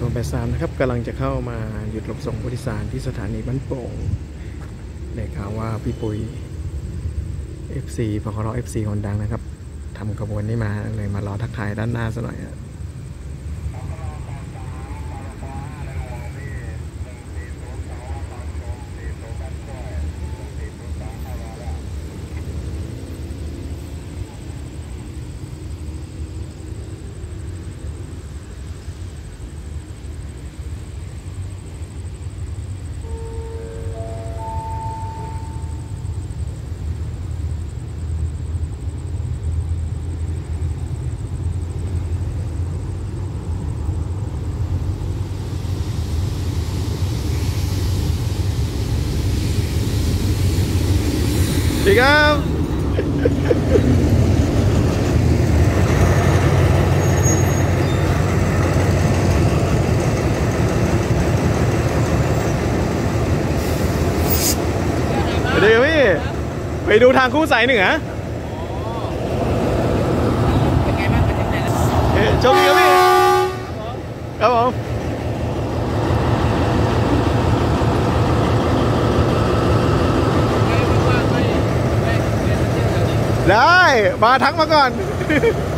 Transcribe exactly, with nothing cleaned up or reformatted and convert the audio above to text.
แปดสามนะครับกำลังจะเข้ามาหยุดรับส่งผู้โดยสารที่สถานีบ้านโป่งได้ข่าวว่าพี่ปุย เอฟ ซี พคร เอฟ ซี คนดังนะครับทำขบวนนี้มาเลยมารอทักทายด้านหน้าซะหน่อยอะดีครับเดี๋ยวพี่ไปดูทางคู่สายเหนือเป็นไงบ้างไปถึงไหนแล้วโชคดีครับพี่ครับผมได้มาทักมาก่อน